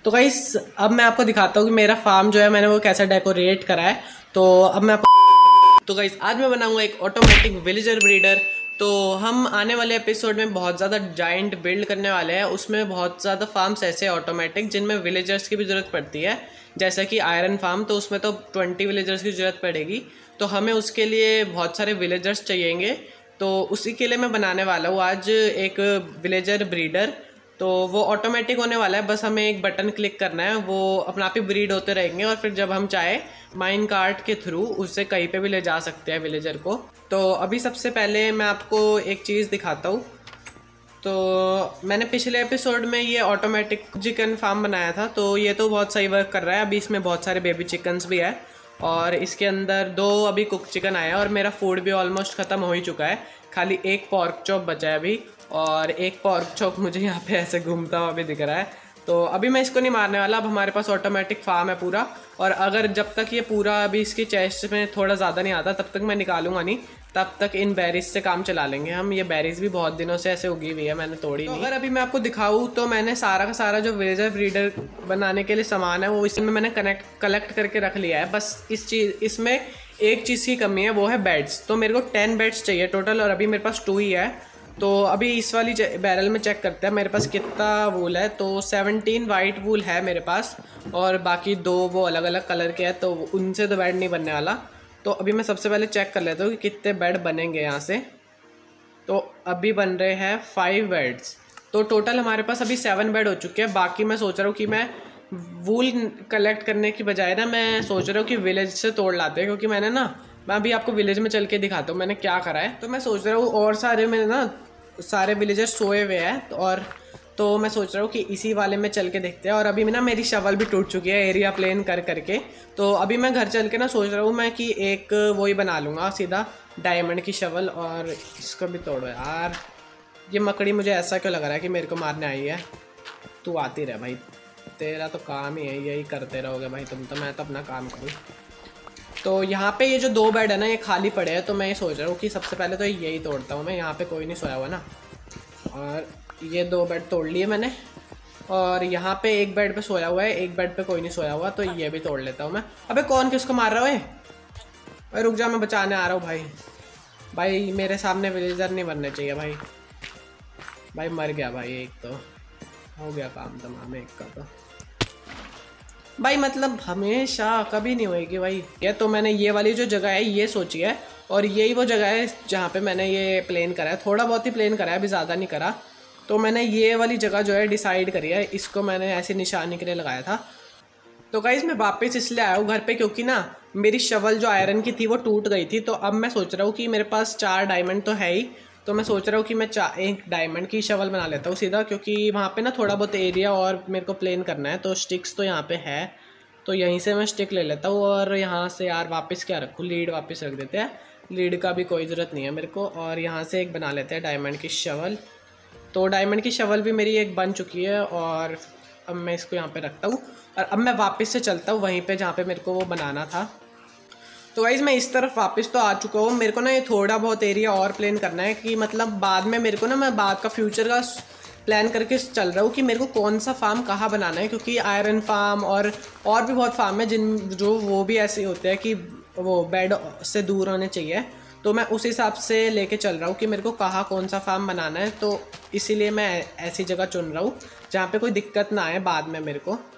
तो गाइस अब मैं आपको दिखाता हूँ कि मेरा फार्म जो है मैंने वो कैसा डेकोरेट करा है। तो अब मैं तो गाइस आज मैं बनाऊंगा एक ऑटोमेटिक विलेजर ब्रीडर। तो हम आने वाले एपिसोड में बहुत ज़्यादा जाइंट बिल्ड करने वाले हैं। उसमें बहुत ज़्यादा फार्म्स ऐसे ऑटोमेटिक जिनमें विलेजर्स की भी ज़रूरत पड़ती है, जैसा कि आयरन फार्म। तो उसमें तो 20 विलेजर्स की ज़रूरत पड़ेगी। तो हमें उसके लिए बहुत सारे विलेजर्स चाहिएंगे। तो उसी के लिए मैं बनाने वाला हूँ आज एक विलेजर ब्रीडर। तो वो ऑटोमेटिक होने वाला है, बस हमें एक बटन क्लिक करना है, वो अपना आप ही ब्रीड होते रहेंगे और फिर जब हम चाहे माइन कार्ट के थ्रू उससे कहीं पे भी ले जा सकते हैं विलेजर को। तो अभी सबसे पहले मैं आपको एक चीज़ दिखाता हूँ। तो मैंने पिछले एपिसोड में ये ऑटोमेटिक चिकन फार्म बनाया था, तो ये तो बहुत सही वर्क कर रहा है। अभी इसमें बहुत सारे बेबी चिकन्स भी है और इसके अंदर 2 अभी कुक चिकन आए हैं और मेरा फूड भी ऑलमोस्ट ख़त्म हो ही चुका है। खाली एक पॉर्क चॉप बचा है अभी, और एक पॉर्क चॉप मुझे यहाँ पे ऐसे घूमता हुआ भी दिख रहा है। तो अभी मैं इसको नहीं मारने वाला। अब हमारे पास ऑटोमेटिक फार्म है पूरा, और अगर जब तक ये पूरा अभी इसकी चेस्ट में थोड़ा ज़्यादा नहीं आता तब तक मैं निकालूंगा नहीं। तब तक इन बेरीज से काम चला लेंगे हम। ये बेरीज भी बहुत दिनों से ऐसे उगी हुई है, मैंने तोड़ी नहीं। अगर अभी मैं आपको दिखाऊँ तो मैंने सारा का सारा जो विलेजर ब्रीडर बनाने के लिए सामान है वो इसमें मैंने कलेक्ट करके रख लिया है। बस इसमें एक चीज़ की कमी है, वो है बेड्स। तो मेरे को 10 बेड्स चाहिए टोटल, और अभी मेरे पास 2 ही है। तो अभी इस वाली बैरल में चेक करते हैं मेरे पास कितना वूल है। तो 17 वाइट वूल है मेरे पास, और बाकी 2 वो अलग अलग कलर के हैं, तो उनसे तो बेड नहीं बनने वाला। तो अभी मैं सबसे पहले चेक कर लेता हूँ कि कितने बेड बनेंगे यहाँ से। तो अभी बन रहे हैं 5 बेड्स। तो टोटल हमारे पास अभी 7 बेड हो चुके हैं। बाकी मैं सोच रहा हूँ कि मैं वूल कलेक्ट करने की बजाय ना, मैं सोच रहा हूँ कि विलेज से तोड़ लाते हैं, क्योंकि मैं अभी आपको विलेज में चल के दिखाता हूँ मैंने क्या करा है। तो मैं सोच रहा हूँ, और सारे विलेजर्स सोए हुए हैं, और तो मैं सोच रहा हूँ कि इसी वाले में चल के देखते हैं। और अभी ना मेरी शवल भी टूट चुकी है एरिया प्लेन कर करके। तो अभी मैं घर चल के ना सोच रहा हूँ मैं कि एक वही बना लूँगा सीधा डायमंड की शवल। और इसको भी तोड़ो यार, ये मकड़ी मुझे ऐसा क्यों लग रहा है कि मेरे को मारने आई है। तू आती रहे भाई, तेरा तो काम ही है, यही करते रहोगे भाई तुम। तो मैं तो अपना काम करूँ। तो यहाँ पे ये जो 2 बेड है ना, ये खाली पड़े हैं। तो मैं ये सोच रहा हूँ कि सबसे पहले तो यही तोड़ता हूँ मैं। यहाँ पे कोई नहीं सोया हुआ ना, और ये 2 बेड तोड़ लिए मैंने। और यहाँ पे एक बेड पे सोया हुआ है, एक बेड पे कोई नहीं सोया हुआ, तो ये भी तोड़ लेता हूँ मैं। अबे कौन किसको मार रहा है? भाई रुक जा, मैं बचाने आ रहा हूँ भाई। भाई मेरे सामने विलेजर नहीं बनने चाहिए भाई। भाई मर गया भाई, एक तो हो गया काम तमाम एक का। तो भाई मतलब हमेशा कभी नहीं होएगी भाई। ये तो मैंने ये वाली जो जगह है ये सोची है, और यही वो जगह है जहाँ पे मैंने ये प्लेन करा है। थोड़ा बहुत ही प्लेन करा है, अभी ज़्यादा नहीं करा। तो मैंने ये वाली जगह जो है डिसाइड करी है, इसको मैंने ऐसी निशानी के लिए लगाया था। तो गाइस मैं वापस इसलिए आया हूँ घर पे, क्योंकि ना मेरी शवल जो आयरन की थी वो टूट गई थी। तो अब मैं सोच रहा हूँ कि मेरे पास 4 डायमंड तो है ही। तो मैं सोच रहा हूँ कि मैं एक डायमंड की शवल बना लेता हूँ सीधा, क्योंकि वहाँ पे ना थोड़ा बहुत एरिया और मेरे को प्लेन करना है। तो स्टिक्स तो यहाँ पे है, तो यहीं से मैं स्टिक ले लेता हूँ। और यहाँ से यार वापस क्या रखूँ, लीड वापस रख देते हैं। लीड का भी कोई ज़रूरत नहीं है मेरे को। और यहाँ से एक बना लेते हैं डायमंड की शवल। तो डायमंड की शवल भी मेरी एक बन चुकी है, और अब मैं इसको यहाँ पे रखता हूँ। और अब मैं वापस से चलता हूँ वहीं पे जहाँ पे मेरे को वो बनाना था। तो गाइज़ मैं इस तरफ वापस तो आ चुका हूँ। मेरे को ना ये थोड़ा बहुत एरिया और प्लेन करना है, कि मतलब बाद में मेरे को ना, मैं बाद का फ्यूचर का प्लान करके चल रहा हूँ कि मेरे को कौन सा फार्म कहाँ बनाना है। क्योंकि आयरन फार्म और भी बहुत फार्म है जो वो भी ऐसे होते हैं कि वो बेड से दूर होने चाहिए। तो मैं उस हिसाब से लेके चल रहा हूँ कि मेरे को कहाँ कौन सा फार्म बनाना है। तो इसीलिए मैं ऐसी जगह चुन रहा हूँ जहाँ पे कोई दिक्कत ना आए बाद में मेरे को।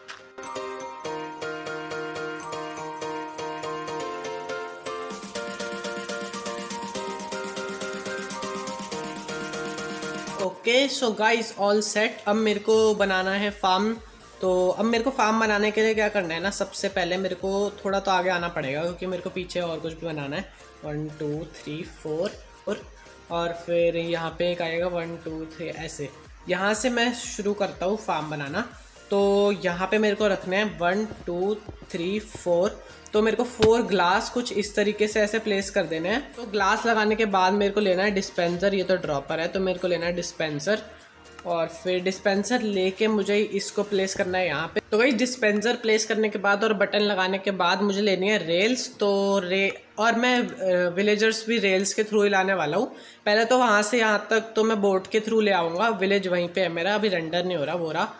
Okay so guys all set. अब मेरे को बनाना है फार्म। तो अब मेरे को फार्म बनाने के लिए क्या करना है ना, सबसे पहले मेरे को थोड़ा तो आगे आना पड़ेगा, क्योंकि मेरे को पीछे और कुछ भी बनाना है। 1 2 3 4 और फिर यहाँ पे एक आएगा 1 2 3 ऐसे। यहाँ से मैं शुरू करता हूँ फार्म बनाना। तो यहाँ पे मेरे को रखने हैं 1 2 3 4। तो मेरे को 4 ग्लास कुछ इस तरीके से ऐसे प्लेस कर देने हैं। तो ग्लास लगाने के बाद मेरे को लेना है डिस्पेंसर। ये तो ड्रॉपर है, तो मेरे को लेना है डिस्पेंसर। और फिर डिस्पेंसर लेके मुझे इसको प्लेस करना है यहाँ पे। तो भाई डिस्पेंसर प्लेस करने के बाद और बटन लगाने के बाद मुझे लेनी है रेल्स। तो और मैं विलेजर्स भी रेल्स के थ्रू ही लाने वाला हूँ। पहले तो वहाँ से यहाँ तक तो मैं बोट के थ्रू ले आऊँगा। विलेज वहीं पे है मेरा, अभी रेंडर नहीं हो रहा वो रहा।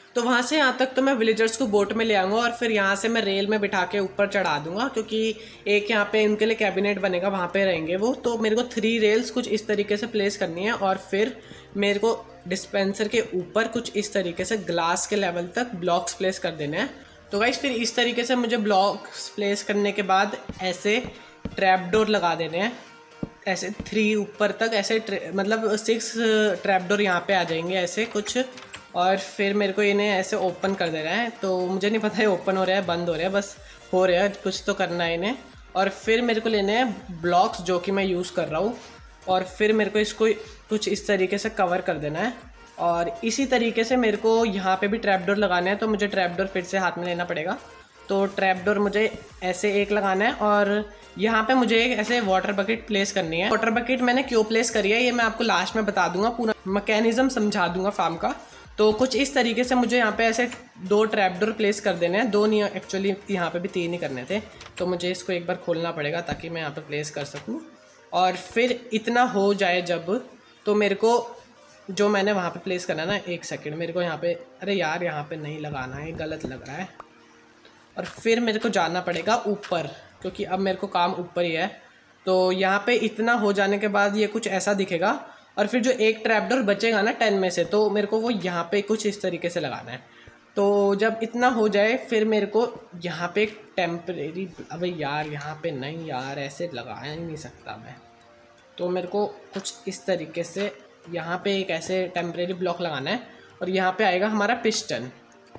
तो वहाँ से यहाँ तक तो मैं विलेजर्स को बोट में ले आऊँगा और फिर यहाँ से मैं रेल में बिठा के ऊपर चढ़ा दूँगा, क्योंकि एक यहाँ पे इनके लिए कैबिनेट बनेगा, वहाँ पे रहेंगे वो। तो मेरे को 3 रेल्स कुछ इस तरीके से प्लेस करनी है और फिर मेरे को डिस्पेंसर के ऊपर कुछ इस तरीके से ग्लास के लेवल तक ब्लॉक्स प्लेस कर देने हैं। तो गाइस फिर इस तरीके से मुझे ब्लॉक्स प्लेस करने के बाद ऐसे ट्रैप डोर लगा देने हैं, ऐसे 3 ऊपर तक, ऐसे मतलब 6 ट्रैप डोर यहाँ पे आ जाएंगे ऐसे कुछ। और फिर मेरे को इन्हें ऐसे ओपन कर देना है। तो मुझे नहीं पता है ओपन हो रहा है बंद हो रहा है, बस हो रहा है, कुछ तो करना है इन्हें। और फिर मेरे को लेने हैं ब्लॉक्स जो कि मैं यूज़ कर रहा हूँ, और फिर मेरे को इसको कुछ इस तरीके से कवर कर देना है। और इसी तरीके से मेरे को यहाँ पे भी ट्रैप डोर लगाना है, तो मुझे ट्रैप डोर फिर से हाथ में लेना पड़ेगा। तो ट्रैप डोर मुझे ऐसे एक लगाना है और यहाँ पे मुझे एक ऐसे वाटर बकेट प्लेस करनी है। वाटर बकेट मैंने क्यों प्लेस करी है ये मैं आपको लास्ट में बता दूंगा, पूरा मैकेनिज्म समझा दूंगा फार्म का। तो कुछ इस तरीके से मुझे यहाँ पे ऐसे 2 ट्रैप डोर प्लेस कर देने हैं, 2 नहीं एक्चुअली यहाँ पे भी 3 ही करने थे। तो मुझे इसको एक बार खोलना पड़ेगा ताकि मैं यहाँ पे प्लेस कर सकूँ। और फिर इतना हो जाए जब, तो मेरे को जो मैंने वहाँ पे प्लेस करना है ना, 1 सेकंड मेरे को यहाँ पे, अरे यार यहाँ पे नहीं लगाना है, गलत लग रहा है। और फिर मेरे को जाना पड़ेगा ऊपर, क्योंकि अब मेरे को काम ऊपर ही है। तो यहाँ पे इतना हो जाने के बाद ये कुछ ऐसा दिखेगा, और फिर जो एक ट्रैप डोर बचेगा ना 10 में से, तो मेरे को वो यहाँ पे कुछ इस तरीके से लगाना है। तो जब इतना हो जाए फिर मेरे को यहाँ पे एक टेम्परेरी, अबे यार यहाँ पे नहीं यार, ऐसे लगा ही नहीं सकता मैं। तो मेरे को कुछ इस तरीके से यहाँ पे एक ऐसे टेम्परेरी ब्लॉक लगाना है, और यहाँ पे आएगा हमारा पिस्टन।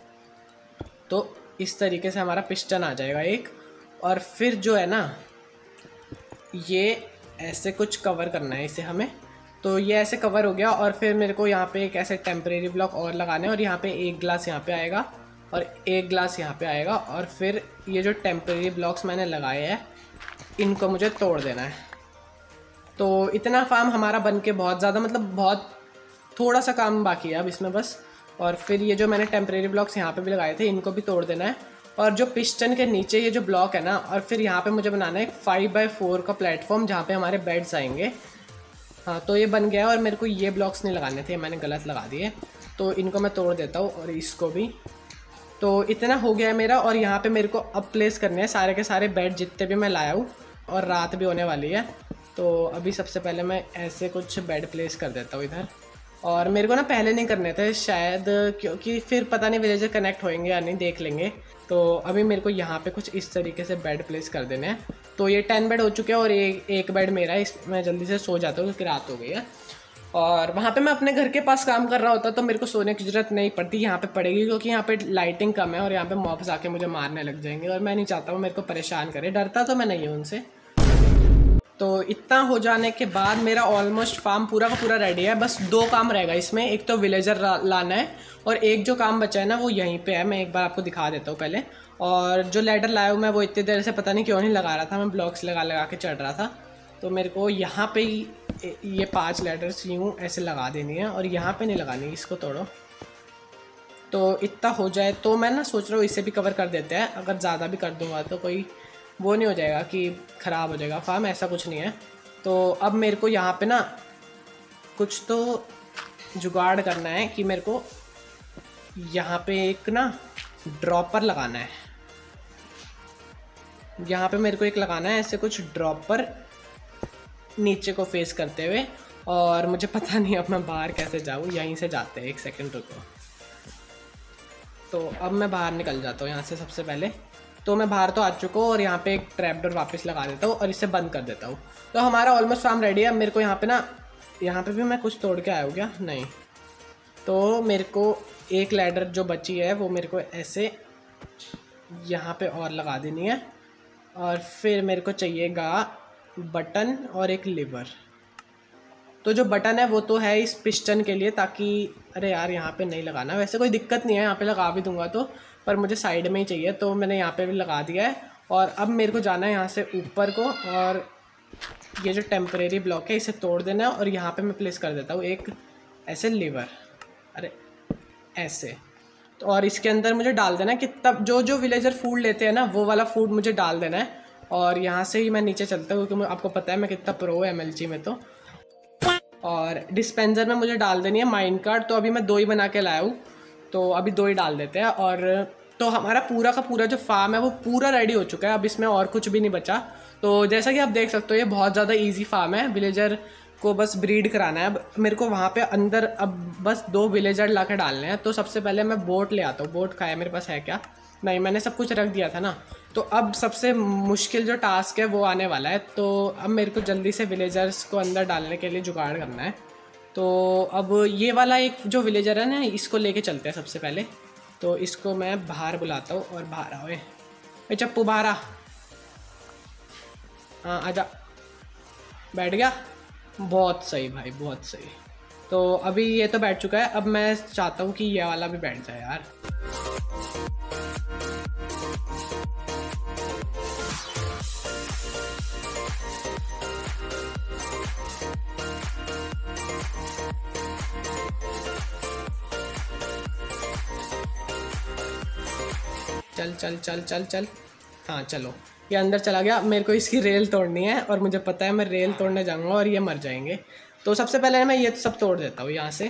तो इस तरीके से हमारा पिस्टन आ जाएगा एक। और फिर जो है ना, ये ऐसे कुछ कवर करना है इसे हमें। तो ये ऐसे कवर हो गया, और फिर मेरे को यहाँ पे एक ऐसे टेम्परेरी ब्लॉक और लगाने हैं, और यहाँ पे 1 ग्लास यहाँ पे आएगा और 1 ग्लास यहाँ पे आएगा। और फिर ये जो टेम्परेरी ब्लॉक्स मैंने लगाए हैं इनको मुझे तोड़ देना है। तो इतना फार्म हमारा बन के बहुत ज़्यादा, मतलब बहुत थोड़ा सा काम बाकी है अब इसमें बस। और फिर ये जो मैंने टेम्परेरी ब्लॉक्स यहाँ पे भी लगाए थे इनको भी तोड़ देना है। और जो पिस्टन के नीचे ये जो ब्लॉक है ना, और फिर यहाँ पे मुझे बनाना है एक 5x4 का प्लेटफॉर्म जहाँ पे हमारे बेड्स आएंगे। हाँ, तो ये बन गया। और मेरे को ये ब्लॉक्स नहीं लगाने थे, मैंने गलत लगा दिए, तो इनको मैं तोड़ देता हूँ, और इसको भी। तो इतना हो गया है मेरा। और यहाँ पे मेरे को अब प्लेस करने हैं सारे के सारे बेड जितने भी मैं लाया हूँ, और रात भी होने वाली है। तो अभी सबसे पहले मैं ऐसे कुछ बेड प्लेस कर देता हूँ इधर। और मेरे को ना पहले नहीं करने थे शायद, क्योंकि फिर पता नहीं विलेजर कनेक्ट होएंगे या नहीं, देख लेंगे। तो अभी मेरे को यहाँ पे कुछ इस तरीके से बेड प्लेस कर देने हैं। तो ये 10 बेड हो चुके हैं, और एक बेड मेरा है, मैं जल्दी से सो जाता हूँ क्योंकि रात हो गई है। और वहाँ पे मैं अपने घर के पास काम कर रहा होता तो मेरे को सोने की ज़रूरत नहीं पड़ती, यहाँ पे पड़ेगी, क्योंकि यहाँ पे लाइटिंग कम है और यहाँ पे मॉब्स आके मुझे मारने लग जाएंगे, और मैं नहीं चाहता हूँ मेरे को परेशान करे। डरता तो मैं नहीं हूँ उनसे। तो इतना हो जाने के बाद मेरा ऑलमोस्ट फार्म पूरा का पूरा रेडी है। बस 2 काम रहेगा इसमें, एक तो विलेजर लाना है, और एक जो काम बचा है ना वो यहीं पे है। मैं एक बार आपको दिखा देता हूँ पहले। और जो लैडर लाया हूँ मैं, वो इतनी देर से पता नहीं क्यों नहीं लगा रहा था, मैं ब्लॉक्स लगा लगा के चढ़ रहा था। तो मेरे को यहाँ पे ही ये 5 लैडर्स यूँ ऐसे लगा देनी है, और यहाँ पे नहीं लगानी, इसको तोड़ो। तो इतना हो जाए तो मैं ना सोच रहा हूँ इसे भी कवर कर देते हैं। अगर ज़्यादा भी कर दूँगा तो कोई वो नहीं हो जाएगा कि ख़राब हो जाएगा फार्म, ऐसा कुछ नहीं है। तो अब मेरे को यहाँ पे ना कुछ तो जुगाड़ करना है कि मेरे को यहाँ पे एक ना ड्रॉपर लगाना है। यहाँ पे मेरे को एक लगाना है ऐसे कुछ ड्रॉपर नीचे को फेस करते हुए। और मुझे पता नहीं अब मैं बाहर कैसे जाऊँ, यहीं से जाते हैं, 1 सेकंड रुको। तो अब मैं बाहर निकल जाता हूँ यहाँ से। सबसे पहले तो मैं बाहर तो आ चुका हूँ, और यहाँ पे एक ट्रैप डोर वापस लगा देता हूँ और इसे बंद कर देता हूँ। तो हमारा ऑलमोस्ट फार्म रेडी है। मेरे को यहाँ पे ना, यहाँ पे भी मैं कुछ तोड़ के आया हूँ क्या, नहीं। तो मेरे को एक लैडर जो बची है वो मेरे को ऐसे यहाँ पे और लगा देनी है। और फिर मेरे को चाहिएगा बटन और एक लीवर। तो जो बटन है वो तो है इस पिस्टन के लिए, ताकि, अरे यार यहाँ पे नहीं लगाना, वैसे कोई दिक्कत नहीं है, यहाँ पे लगा भी दूंगा तो, पर मुझे साइड में ही चाहिए, तो मैंने यहाँ पे भी लगा दिया है। और अब मेरे को जाना है यहाँ से ऊपर को, और ये जो टेम्परेरी ब्लॉक है इसे तोड़ देना है, और यहाँ पे मैं प्लेस कर देता हूँ एक ऐसे लीवर, अरे ऐसे। तो और इसके अंदर मुझे डाल देना है कि तब जो विलेजर फूड लेते हैं ना वो वाला फूड मुझे डाल देना है। और यहाँ से ही मैं नीचे चलता हूँ, क्योंकि आपको पता है मैं कितना प्रो है MLG में। तो और डिस्पेंसर में मुझे डाल देनी है माइन कार्ड। तो अभी मैं 2 ही बना के लाया हूँ, तो अभी 2 ही डाल देते हैं। और तो हमारा पूरा का पूरा जो फार्म है वो पूरा रेडी हो चुका है, अब इसमें और कुछ भी नहीं बचा। तो जैसा कि आप देख सकते हो ये बहुत ज़्यादा ईजी फार्म है, विलेजर को बस ब्रीड कराना है। अब मेरे को वहाँ पे अंदर अब बस 2 विलेजर ला के डालने हैं। तो सबसे पहले मैं बोट ले आता हूँ। बोट का है मेरे पास, है क्या? नहीं, मैंने सब कुछ रख दिया था ना। तो अब सबसे मुश्किल जो टास्क है वो आने वाला है। तो अब मेरे को जल्दी से विलेजर्स को अंदर डालने के लिए जुगाड़ करना है। तो अब ये वाला एक जो विलेजर है ना, इसको लेके चलते हैं सबसे पहले। तो इसको मैं बाहर बुलाता हूँ और बाहर आओ। ए चप्पू बाहर आ। हाँ आजा, बैठ गया। बहुत सही भाई, बहुत सही। तो अभी ये तो बैठ चुका है, अब मैं चाहता हूँ कि ये वाला भी बैठ जाए यार। चल चल चल चल चल। हाँ चलो, ये अंदर चला गया। मेरे को इसकी रेल तोड़नी है और मुझे पता है मैं रेल तोड़ने जाऊंगा और ये मर जाएंगे। तो सबसे पहले मैं ये सब तोड़ देता हूँ यहाँ से।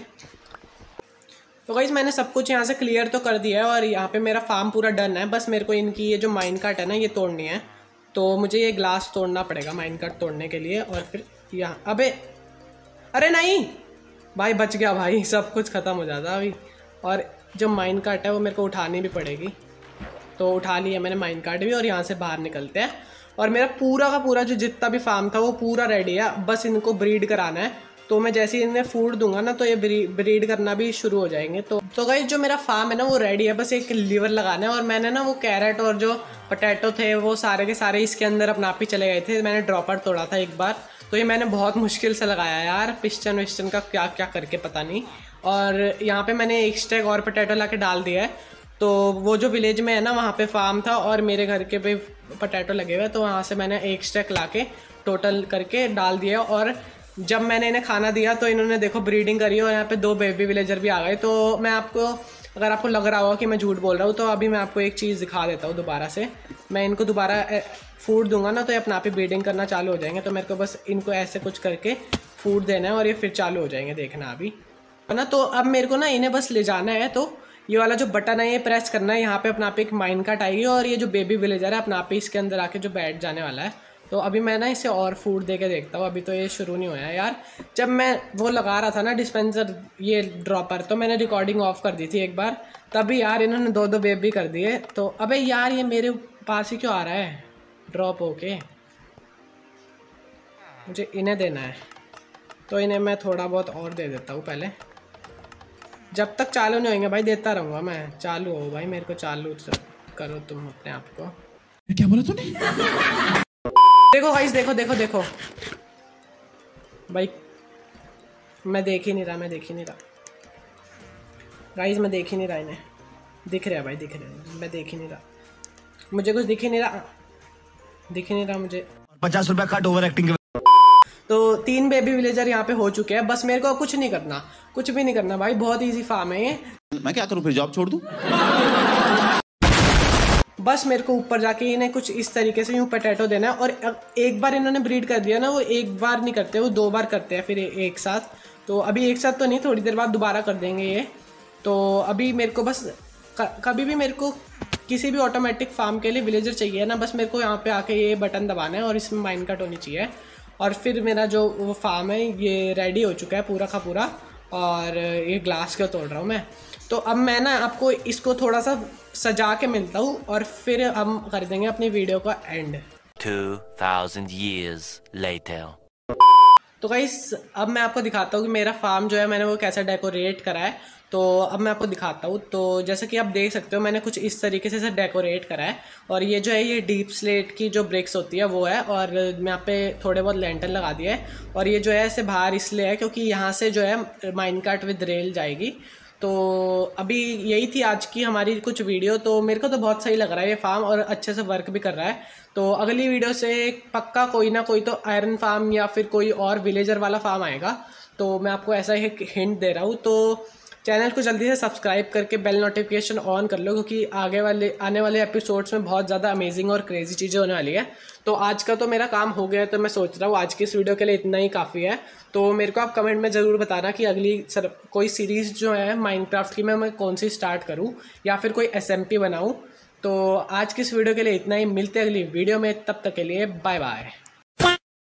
तो गाइस मैंने सब कुछ यहाँ से क्लियर तो कर दिया है और यहाँ पे मेरा फार्म पूरा डन है। बस मेरे को इनकी ये जो माइन कार्ट है ना, ये तोड़नी है। तो मुझे ये ग्लास तोड़ना पड़ेगा माइन कार्ट तोड़ने के लिए। और फिर यहाँ, अबे अरे नहीं भाई, बच गया भाई, सब कुछ ख़त्म हो जाता अभी। और जो माइन कार्ट है वो मेरे को उठानी भी पड़ेगी। तो उठा लिया मैंने माइन कार्ट भी, और यहाँ से बाहर निकलते हैं। और मेरा पूरा का पूरा जो जितना भी फार्म था वो पूरा रेडी है, बस इनको ब्रीड कराना है। तो मैं जैसे ही इन्हें फूड दूंगा ना, तो ये ब्रीड करना भी शुरू हो जाएंगे। तो गाइस जो मेरा फार्म है ना वो रेडी है, बस एक लीवर लगाना है। और मैंने ना वो कैरेट और जो पोटैटो थे वो सारे के सारे इसके अंदर अपने आप ही चले गए थे। मैंने ड्रॉपर तोड़ा था एक बार, तो ये मैंने बहुत मुश्किल से लगाया यार, पिस्टन विस्टन का क्या क्या करके पता नहीं। और यहाँ पे मैंने एक स्टैक और पोटैटो ला के डाल दिया है। तो वो जो विलेज में है ना, वहाँ पे फार्म था और मेरे घर के पे पोटैटो लगे हुए, तो वहाँ से मैंने एक स्टैक ला के टोटल करके डाल दिया। और जब मैंने इन्हें खाना दिया तो इन्होंने देखो ब्रीडिंग करी और यहाँ पे 2 बेबी विलेजर भी आ गए। तो मैं आपको, अगर आपको लग रहा होगा कि मैं झूठ बोल रहा हूँ, तो अभी मैं आपको एक चीज़ दिखा देता हूँ दोबारा से। मैं इनको दोबारा फूड दूंगा ना, तो ये अपना आप ही ब्रीडिंग करना चालू हो जाएंगे। तो मेरे को बस इनको ऐसे कुछ करके फूड देना है और ये फिर चालू हो जाएंगे, देखना अभी है ना। तो अब मेरे को ना इन्हें बस ले जाना है। तो ये वाला जो बटन है ये प्रेस करना है, यहाँ पे अपना आप एक माइन कार्ट आएगी और ये जो बेबी विलेजर है अपना आप ही इसके अंदर आके जो बैठ जाने वाला है। तो अभी मैं ना इसे और फूड दे के देखता हूँ, अभी तो ये शुरू नहीं हुआ है यार। जब मैं वो लगा रहा था ना डिस्पेंसर, ये ड्रॉपर, तो मैंने रिकॉर्डिंग ऑफ कर दी थी एक बार, तभी यार इन्होंने 2 बेबी कर दिए। तो अबे यार ये मेरे पास ही क्यों आ रहा है ड्रॉप होके, मुझे इन्हें देना है। तो इन्हें मैं थोड़ा बहुत और दे देता हूँ पहले, जब तक चालू नहीं होंगे भाई देता रहूँगा मैं। चालू हो भाई, मेरे को चालू करो तुम अपने आप को। क्या बोला तूने? देखो गाइस, देखो देखो देखो भाई, मैं देख ही नहीं रहा, मैं देख ही नहीं रहा गाइस, मैं देख ही नहीं रहा। इन्हें दिख रहा है भाई, दिख रहा है, मैं देख ही नहीं रहा, मुझे कुछ दिख ही नहीं रहा, दिख ही नहीं रहा मुझे। 50 रुपया कट ओवर एक्टिंग के। तो 3 बेबी विलेजर यहाँ पे हो चुके हैं। बस मेरे को कुछ नहीं करना, कुछ भी नहीं करना भाई, बहुत इजी फार्म है ये। मैं क्या करूँ फिर, जॉब छोड़ दूँ? बस मेरे को ऊपर जाके इन्हें कुछ इस तरीके से यूँ पोटैटो देना है। और एक बार इन्होंने ब्रीड कर दिया ना, वो एक बार नहीं करते, वो 2 बार करते हैं फिर एक साथ। तो अभी एक साथ तो नहीं, थोड़ी देर बाद दोबारा कर देंगे ये। तो अभी मेरे को बस कभी भी मेरे को किसी भी ऑटोमेटिक फार्म के लिए विलेजर चाहिए ना, बस मेरे को यहाँ पे आके ये बटन दबाना है और इसमें माइन कट होनी चाहिए। और फिर मेरा जो वो फार्म है ये रेडी हो चुका है पूरा का पूरा। और ये ग्लास का तोड़ रहा हूँ मैं। तो अब मैं ना आपको इसको थोड़ा सा सजा के मिलता हूँ और फिर हम कर देंगे अपनी वीडियो का एंड। 2000 years later. तो गाइस अब मैं आपको दिखाता हूँ कि मेरा फार्म जो है मैंने वो कैसा डेकोरेट करा है। तो अब मैं आपको दिखाता हूँ। तो जैसे कि आप देख सकते हो मैंने कुछ इस तरीके से डेकोरेट करा है। और ये जो है ये डीप स्लेट की जो ब्रिक्स होती है वो है। और मैं यहाँ पे थोड़े बहुत लेंटर लगा दिया है। और ये जो है ऐसे बाहर इसलिए है क्योंकि यहाँ से जो है माइन कार्ट विद रेल जाएगी। तो अभी यही थी आज की हमारी कुछ वीडियो। तो मेरे को तो बहुत सही लग रहा है ये फार्म और अच्छे से वर्क भी कर रहा है। तो अगली वीडियो से पक्का कोई ना कोई तो आयरन फार्म या फिर कोई और विलेजर वाला फार्म आएगा। तो मैं आपको ऐसा ही हिंट दे रहा हूँ। तो चैनल को जल्दी से सब्सक्राइब करके बेल नोटिफिकेशन ऑन कर लो, क्योंकि आने वाले एपिसोड्स में बहुत ज़्यादा अमेजिंग और क्रेजी चीज़ें होने वाली है। तो आज का तो मेरा काम हो गया है, तो मैं सोच रहा हूँ आज की इस वीडियो के लिए इतना ही काफ़ी है। तो मेरे को आप कमेंट में ज़रूर बताना कि अगली कोई सीरीज़ जो है माइनक्राफ्ट की मैं कौन सी स्टार्ट करूँ या फिर कोई SMP बनाऊँ। तो आज की इस वीडियो के लिए इतना ही, मिलते हैं अगली वीडियो में, तब तक के लिए बाय बाय।